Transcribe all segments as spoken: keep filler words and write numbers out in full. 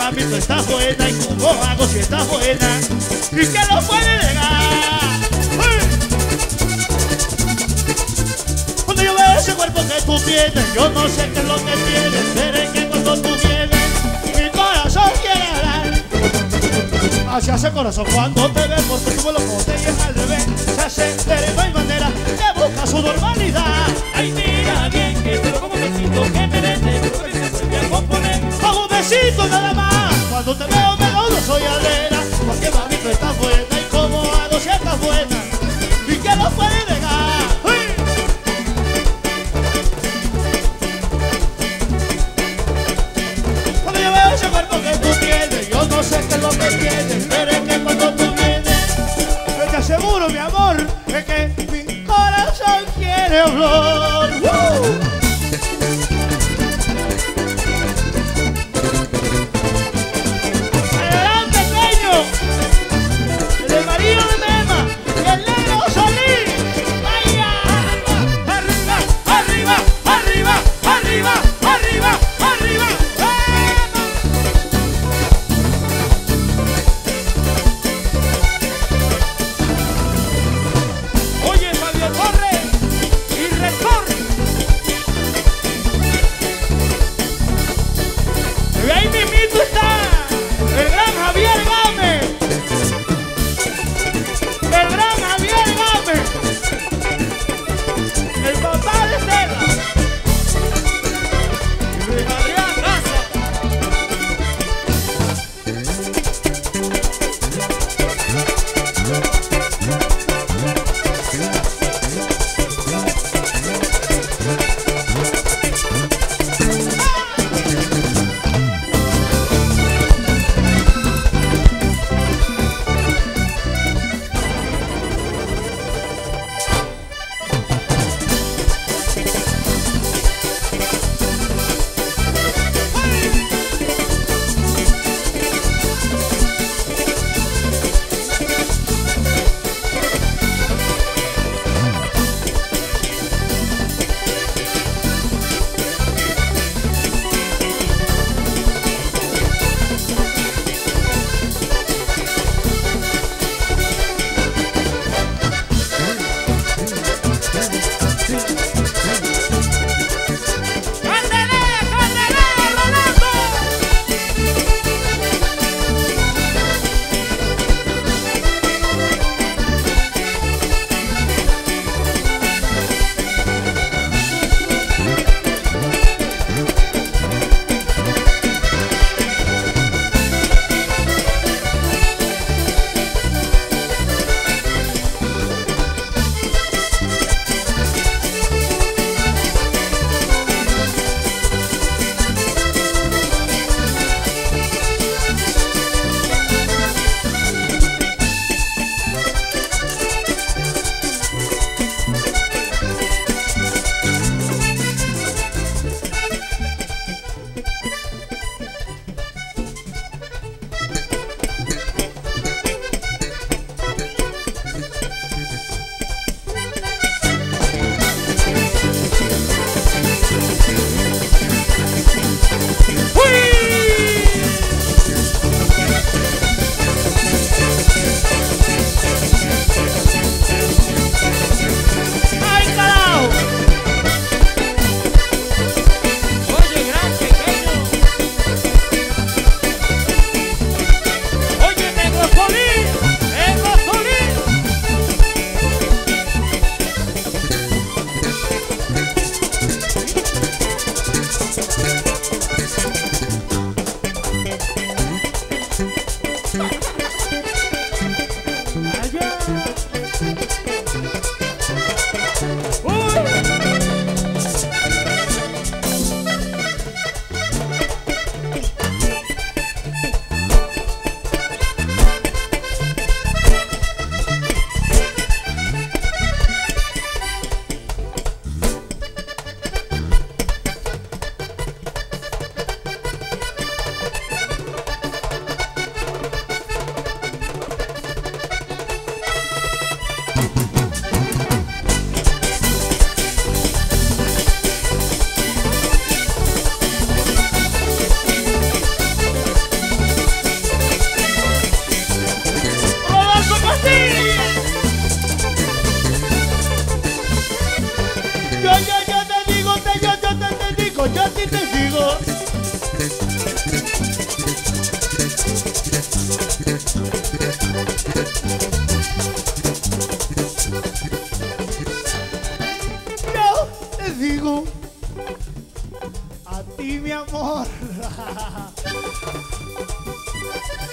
mami tú estás buena y cómo hago si estás buena y que lo puede negar. Cuando yo veo ese cuerpo que tú tienes, yo no sé qué es lo que tienes, pero es que cuando tú vienes mi corazón quiere hablar. Así hace corazón cuando te ve, porque como lo pones y es al revés, se hace, pero no hay manera de buscar su normalidad. Ay, mira bien que te lo como besito que me vende, porque se vuelve a componer. Con un besito nada más, cuando te veo me lo soy alera, porque mami tú estás buena y cómo hago si estás buena y que lo puede negar. ¡Uy! Cuando yo veo ese cuerpo que tú tienes, yo no sé qué es lo que tienes, pero es que cuando tú vienes, yo te aseguro mi amor, es que mi corazón quiere flor. ¡Uh! Oye, Fabio Torres y Retorno.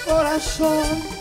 corazón.